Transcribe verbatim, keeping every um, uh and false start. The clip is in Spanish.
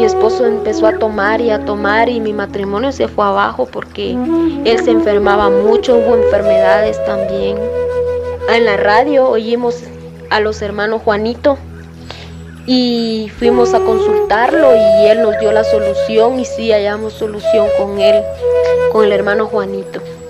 esposo empezó a tomar y a tomar y mi matrimonio se fue abajo porque él se enfermaba mucho, hubo enfermedades también. En la radio oímos a los hermanos Juanito y fuimos a consultarlo y él nos dio la solución y sí hallamos solución con él, con el hermano Juanito.